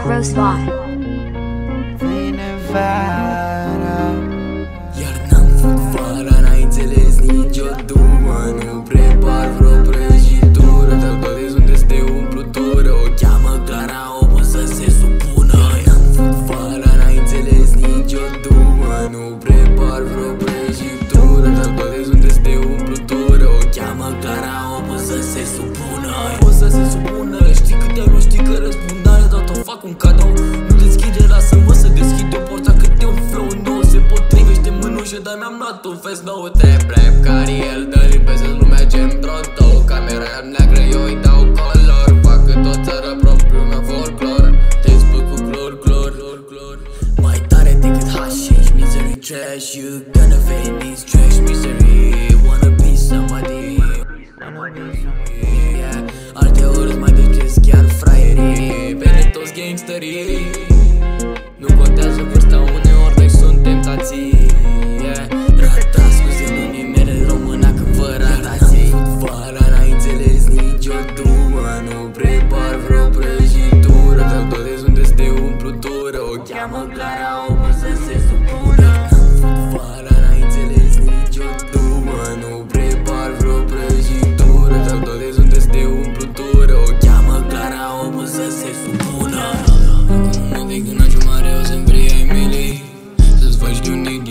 Razvan. Vine vara, iar n-am făcut vara, n-ai înțeles nici o dumă. Nu prepar vreo prăjitură, dar toate sunteți de umplutură. O cheamă Clara, o pot să se supună. N-am făcut vara, n-ai înțeles nici o dumă. Nu prepar vreo prăjitură, dar toate sunteți de umplutură. O cheamă Clara, o pot să se supună. O să se supună, știi câte nu știi că răspund. Are dat-o, fac un cadou. Nu deschide, lasă-mă să deschid o porta, cât e un flow nou. Se potrivește mânușă, dar mi-am luat un fest nou. Trap, cariel, dă limpezesc lumea gen Tronto. Camera e neagră, eu îi dau color. Fac cât o țară propriu meu folclor. Te spui cu clor. Mai tare decât hashish, misery trash. You gonna fade these trash misery. Wanna be somebody, yeah. Alte ori îți mai depresc chiar fraierii. Pentru toți gangsterii, nu contează vârsta, uneori noi suntem tații, yeah. Rata, scuze, nu nimere româna că vă ratați. Vara, n-ai înțeles nici o dumă. Nu prepar vreo prăjitură, dar toate sunteți de umplutură. O cheamă Clara, o pot să se supună. Vara, n-ai înțeles nici o dumă. Nu prepar vreo prăjitură, dar toate sunteți de umplutură. O cheamă Clara, o pot să se supună. Acum nu vei când ajung mare, o să-mi vrei ai mili. Să-ți faci de un